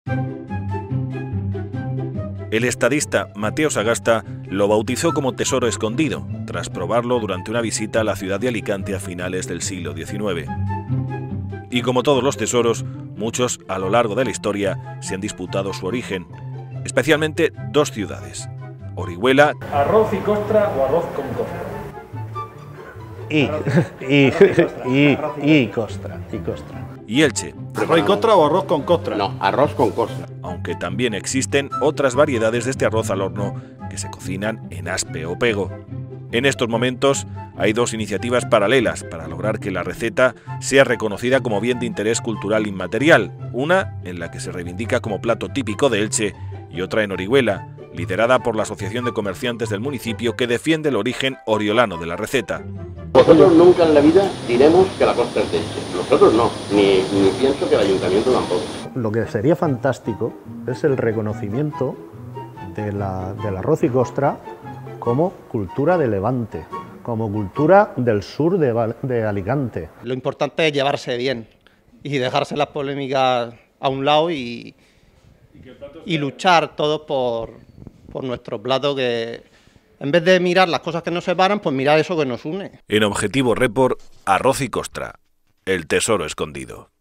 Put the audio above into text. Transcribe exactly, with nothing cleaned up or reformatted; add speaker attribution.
Speaker 1: El estadista Mateo Sagasta lo bautizó como tesoro escondido, tras probarlo durante una visita a la ciudad de Alicante a finales del siglo diecinueve. Y como todos los tesoros, muchos a lo largo de la historia se han disputado su origen, especialmente dos ciudades: Orihuela.
Speaker 2: ¿Arroz y costra o arroz con costra?
Speaker 3: Y, y, y, y costra, y costra.
Speaker 1: Y Elche.
Speaker 2: ¿Arroz y costra o arroz con costra?
Speaker 4: No, arroz con costra.
Speaker 1: Aunque también existen otras variedades de este arroz al horno que se cocinan en aspe o pego. En estos momentos hay dos iniciativas paralelas para lograr que la receta sea reconocida como bien de interés cultural inmaterial, una en la que se reivindica como plato típico de Elche y otra en Orihuela, liderada por la Asociación de Comerciantes del municipio, que defiende el origen oriolano de la receta.
Speaker 4: Nosotros nunca en la vida diremos que la costra es de Elche. Nosotros no, ni, ni pienso que el ayuntamiento tampoco.
Speaker 3: Lo que sería fantástico es el reconocimiento de la, del arroz y costra como cultura de Levante, como cultura del sur de, de Alicante.
Speaker 5: Lo importante es llevarse bien y dejarse las polémicas a un lado y, y luchar todos por, por nuestro plato, que en vez de mirar las cosas que nos separan, pues mirar eso que nos une.
Speaker 1: En Objetivo Report, arroz y costra, el tesoro escondido.